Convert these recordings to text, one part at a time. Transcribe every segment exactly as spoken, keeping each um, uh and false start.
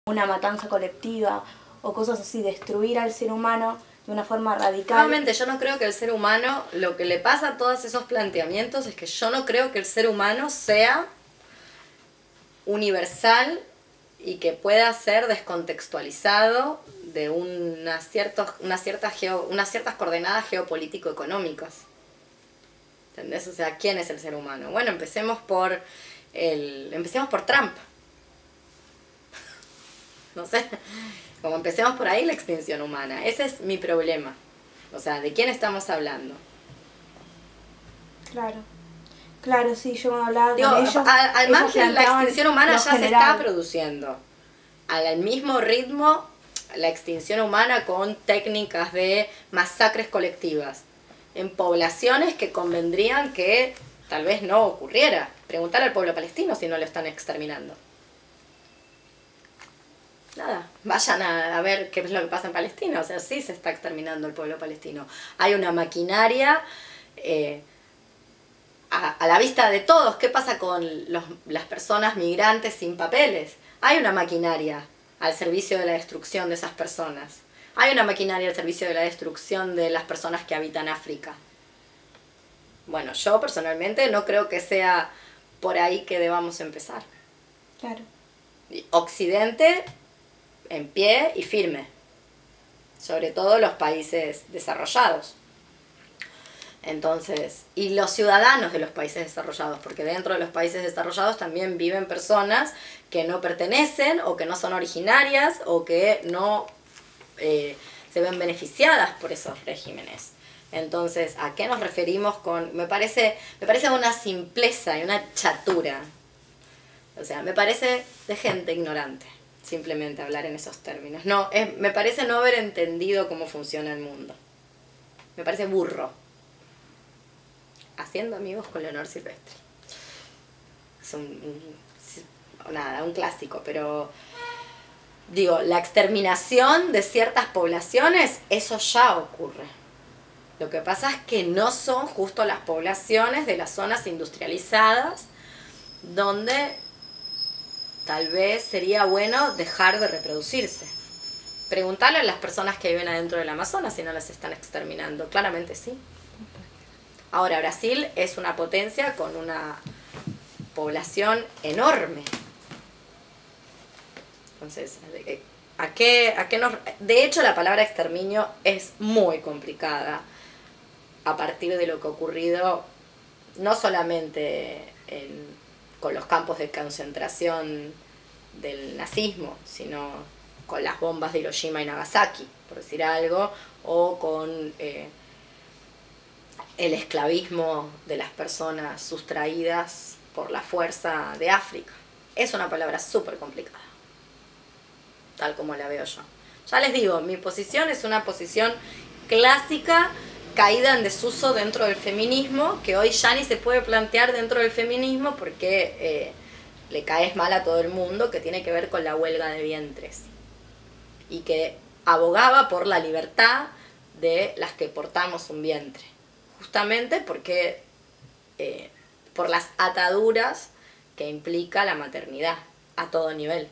una matanza colectiva o cosas así, destruir al ser humano de una forma radical. Nuevamente, yo no creo que el ser humano, lo que le pasa a todos esos planteamientos es que yo no creo que el ser humano sea universal y que pueda ser descontextualizado de una ciertos, una cierta geo, unas ciertas coordenadas geopolítico-económicas. ¿Entendés? O sea, ¿quién es el ser humano? Bueno, empecemos por el, empecemos por Trump. No sé, como empecemos por ahí, la extinción humana. Ese es mi problema. O sea, ¿de quién estamos hablando? Claro. Claro, sí, yo me hablaba Digo, con ellos. Al, al margen, la extinción humana ya general. se está produciendo. Al mismo ritmo, la extinción humana con técnicas de masacres colectivas. En poblaciones que convendrían que tal vez no ocurriera. Preguntar al pueblo palestino si no lo están exterminando. Nada, vayan a, a ver qué es lo que pasa en Palestina. O sea, sí se está exterminando el pueblo palestino. Hay una maquinaria eh, a, a la vista de todos. ¿Qué pasa con los, las personas migrantes sin papeles? Hay una maquinaria al servicio de la destrucción de esas personas. Hay una maquinaria al servicio de la destrucción de las personas que habitan África. Bueno, yo personalmente no creo que sea por ahí que debamos empezar. Claro. Occidente en pie y firme, sobre todo los países desarrollados. Entonces, y los ciudadanos de los países desarrollados, porque dentro de los países desarrollados también viven personas que no pertenecen o que no son originarias o que no eh, se ven beneficiadas por esos regímenes. Entonces, ¿a qué nos referimos con...? Me parece, me parece una simpleza y una chatura. O sea, me parece de gente ignorante simplemente hablar en esos términos. No, es, me parece no haber entendido cómo funciona el mundo. Me parece burro. Haciendo amigos con Leonor Silvestri. Es un, un, nada, un clásico, pero digo, la exterminación de ciertas poblaciones, eso ya ocurre. Lo que pasa es que no son justo las poblaciones de las zonas industrializadas donde tal vez sería bueno dejar de reproducirse. Preguntarle a las personas que viven adentro del Amazonas si no las están exterminando. Claramente sí. Ahora, Brasil es una potencia con una población enorme. Entonces, ¿a qué, a qué nos...? De hecho, la palabra exterminio es muy complicada a partir de lo que ha ocurrido, no solamente en, con los campos de concentración del nazismo, sino con las bombas de Hiroshima y Nagasaki, por decir algo, o con eh, el esclavismo de las personas sustraídas por la fuerza de África. Es una palabra súper complicada, tal como la veo yo. Ya les digo, mi posición es una posición clásica, caída en desuso dentro del feminismo, que hoy ya ni se puede plantear dentro del feminismo porque eh, le caes mal a todo el mundo, que tiene que ver con la huelga de vientres. Y que abogaba por la libertad de las que portamos un vientre. Justamente porque eh, por las ataduras que implica la maternidad a todo nivel.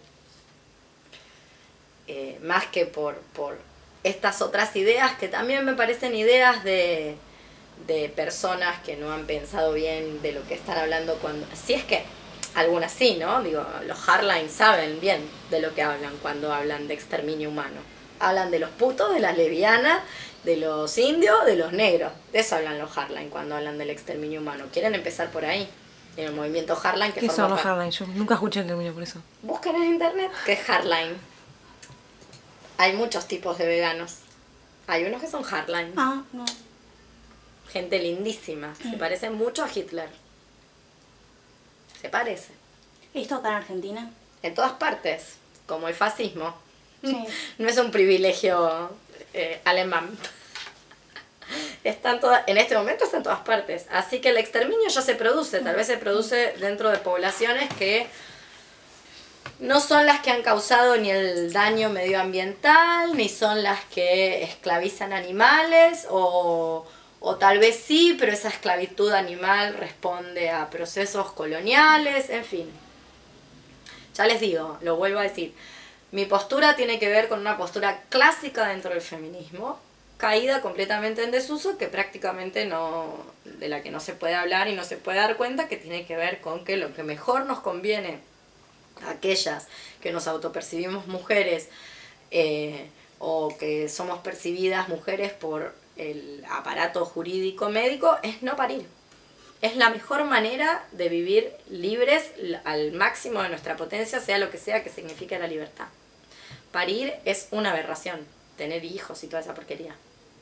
Eh, más que por, por estas otras ideas que también me parecen ideas de, de personas que no han pensado bien de lo que están hablando cuando... Si es que algunas sí, ¿no? Digo, los hardlines saben bien de lo que hablan cuando hablan de exterminio humano. Hablan de los putos, de las lesbianas, de los indios, de los negros. De eso hablan los hardline cuando hablan del exterminio humano. ¿Quieren empezar por ahí? En el movimiento hardline que ¿Qué forma son los pa- hardline? Yo nunca escuché el término por eso. Busquen en internet qué es hardline. Hay muchos tipos de veganos. Hay unos que son hardline. Ah, no. Gente lindísima. Se parece mucho a Hitler. Se parece. ¿Esto acá en Argentina? En todas partes. Como el fascismo. Sí. No es un privilegio eh, alemán. Está en, toda, en este momento está en todas partes. Así que el exterminio ya se produce. Tal vez se produce dentro de poblaciones que no son las que han causado ni el daño medioambiental, ni son las que esclavizan animales, o, o tal vez sí, pero esa esclavitud animal responde a procesos coloniales, en fin. Ya les digo, lo vuelvo a decir, Mi postura tiene que ver con una postura clásica dentro del feminismo, caída completamente en desuso, que prácticamente no, de la que no se puede hablar y no se puede dar cuenta, que tiene que ver con que lo que mejor nos conviene a aquellas que nos autopercibimos mujeres, eh, o que somos percibidas mujeres por el aparato jurídico médico, es no parir. Es la mejor manera de vivir libres al máximo de nuestra potencia, sea lo que sea que signifique la libertad. Parir es una aberración, tener hijos y toda esa porquería.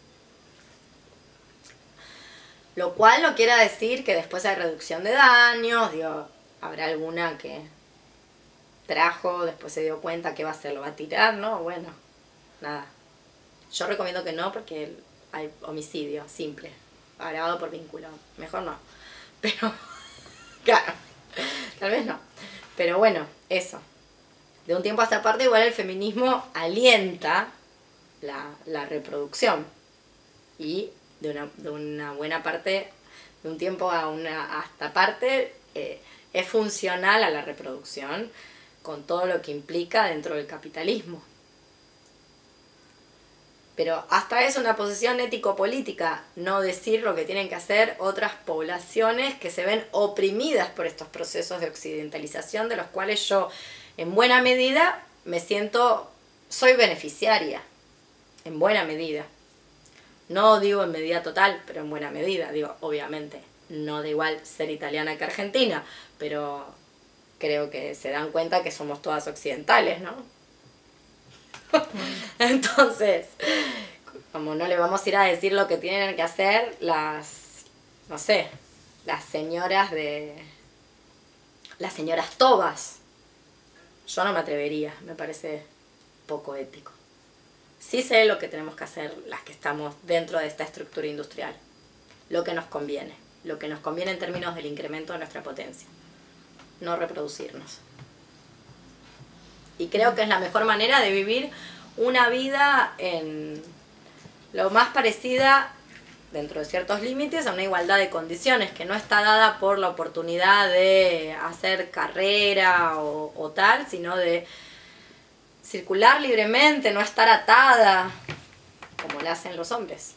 Lo cual no quiere decir que después hay reducción de daños, digo, habrá alguna que trajo, después se dio cuenta que va a hacer, lo va a tirar, ¿no? Bueno, nada. Yo recomiendo que no, porque hay homicidio simple, agravado por vínculo. Mejor no. Pero, claro, tal vez no. Pero bueno, eso. De un tiempo a esta parte, igual el feminismo alienta la, la reproducción. Y de una, de una buena parte, de un tiempo a, una, a esta parte, eh, es funcional a la reproducción, con todo lo que implica dentro del capitalismo. Pero hasta es una posición ético-política no decir lo que tienen que hacer otras poblaciones que se ven oprimidas por estos procesos de occidentalización, de los cuales yo, en buena medida, me siento, soy beneficiaria, en buena medida. No digo en medida total, pero en buena medida, digo, obviamente, no da igual ser italiana que argentina, pero creo que se dan cuenta que somos todas occidentales, ¿no? Entonces, como no le vamos a ir a decir lo que tienen que hacer las, no sé, las señoras de, las señoras tobas, yo no me atrevería, me parece poco ético. Sí sé lo que tenemos que hacer las que estamos dentro de esta estructura industrial, lo que nos conviene, lo que nos conviene en términos del incremento de nuestra potencia, no reproducirnos. Y creo que es la mejor manera de vivir una vida en lo más parecida, dentro de ciertos límites, a una igualdad de condiciones, que no está dada por la oportunidad de hacer carrera o, o tal, sino de circular libremente, no estar atada, como le hacen los hombres.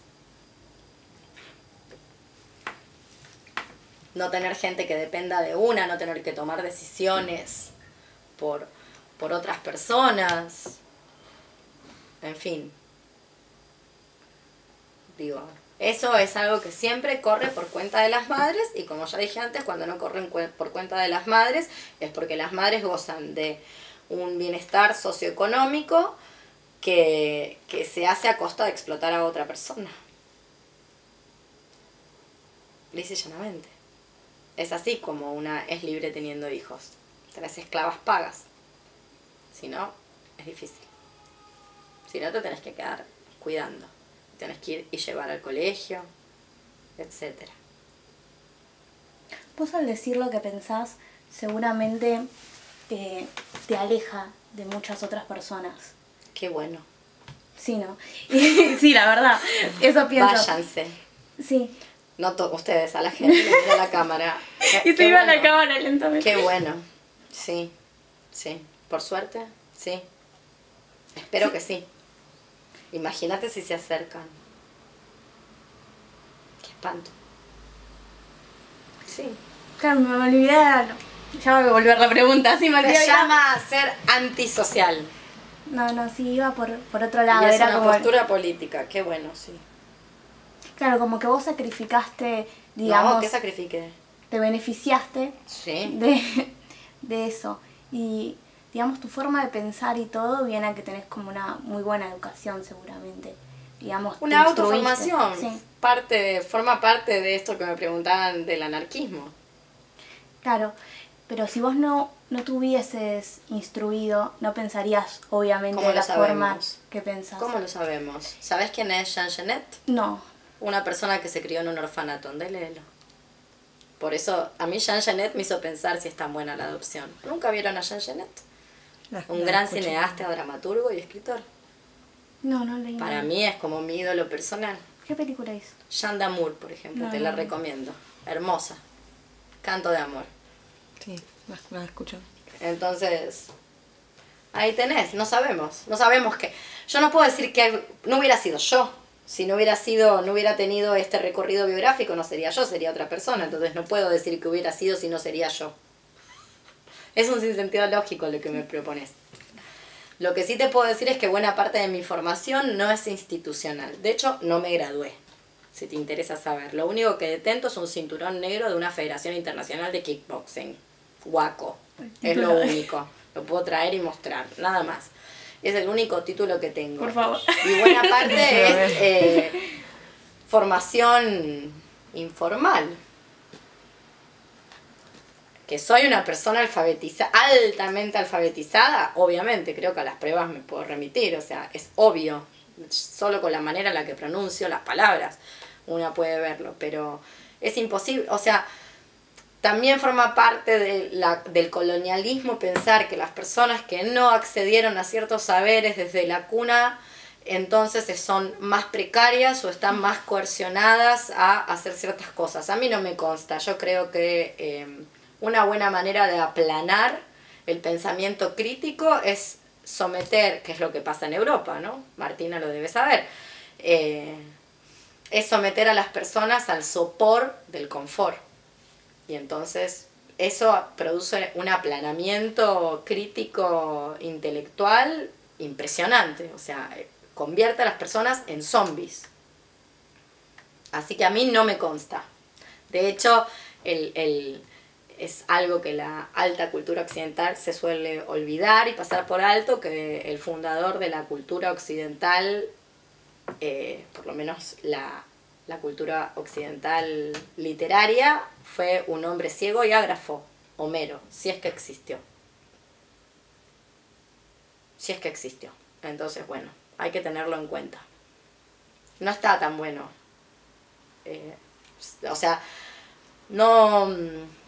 No tener gente que dependa de una, no tener que tomar decisiones por, por otras personas. En fin. Digo, eso es algo que siempre corre por cuenta de las madres, y como ya dije antes, cuando no corren por cuenta de las madres es porque las madres gozan de un bienestar socioeconómico que, que se hace a costa de explotar a otra persona. Lisa y llanamente. Es así como una es libre teniendo hijos. Tenés esclavas pagas. Si no, es difícil. Si no, te tenés que quedar cuidando. Tenés que ir y llevar al colegio, etcétera. Vos al decir lo que pensás, seguramente eh, te aleja de muchas otras personas. Qué bueno. Sí, ¿no? Sí, la verdad, eso pienso. Váyanse. Sí. No to ustedes, a la gente, le mira la cámara. Y se iba a la cámara lentamente. Qué bueno. Sí, sí. Por suerte, sí. Espero sí. que sí. Imagínate si se acercan. Qué espanto. Sí. Claro, me olvidé. Ya voy a volver la pregunta. Sí, me Se olvidé. llama ser antisocial. No, no, sí, iba por, por otro lado. Y es Era una como postura política. Qué bueno, sí. Claro, como que vos sacrificaste, digamos... No, ¿qué sacrifique? Te beneficiaste sí. de, de eso. Y, digamos, tu forma de pensar y todo viene a que tenés como una muy buena educación, seguramente. Digamos, una te autoformación. Sí. Parte, forma parte de esto que me preguntaban del anarquismo. Claro, pero si vos no, no te hubieses instruido, no pensarías, obviamente, de la forma que pensás. ¿Cómo lo sabemos? ¿Sabés quién es Jean Genet? No. Una persona que se crió en un orfanato, ¿dónde léelo? Por eso, a mí Jean Genet me hizo pensar si es tan buena la adopción. ¿Nunca vieron a Jean Genet? La, un la gran escuché. cineasta, dramaturgo y escritor. No, no leí. Para nada. mí es como mi ídolo personal. ¿Qué película hizo? Jeanne d'Amour, por ejemplo, No, te la no. recomiendo. Hermosa. Canto de amor. Sí, la, la escucho. Entonces, Ahí tenés, no sabemos, no sabemos que... Yo no puedo decir que no hubiera sido yo. Si no hubiera sido, no hubiera tenido este recorrido biográfico, no sería yo, sería otra persona. Entonces no puedo decir que hubiera sido si no sería yo. Es un sinsentido lógico lo que me propones. Lo que sí te puedo decir es que buena parte de mi formación no es institucional. De hecho, no me gradué, si te interesa saber. Lo único que detento es un cinturón negro de una federación internacional de kickboxing. Guaco. Es lo único. Lo puedo traer y mostrar, nada más. Es el único título que tengo. Por favor. Y buena parte es eh, formación informal. Que soy una persona alfabetizada, altamente alfabetizada, obviamente, creo que a las pruebas me puedo remitir, o sea, es obvio, solo con la manera en la que pronuncio las palabras una puede verlo, pero es imposible, o sea, también forma parte de la, del colonialismo pensar que las personas que no accedieron a ciertos saberes desde la cuna, entonces son más precarias o están más coercionadas a hacer ciertas cosas. A mí no me consta, yo creo que eh, una buena manera de aplanar el pensamiento crítico es someter, que es lo que pasa en Europa, ¿no? Martina lo debe saber, eh, es someter a las personas al sopor del confort. Y entonces eso produce un aplanamiento crítico intelectual impresionante. O sea, convierte a las personas en zombies. Así que a mí no me consta. De hecho, el, el, es algo que la alta cultura occidental se suele olvidar y pasar por alto, que el fundador de la cultura occidental, eh, por lo menos la... la cultura occidental literaria, fue un hombre ciego y ágrafo, Homero, si es que existió. Si es que existió. Entonces, bueno, hay que tenerlo en cuenta. No está tan bueno. Eh, o sea, no...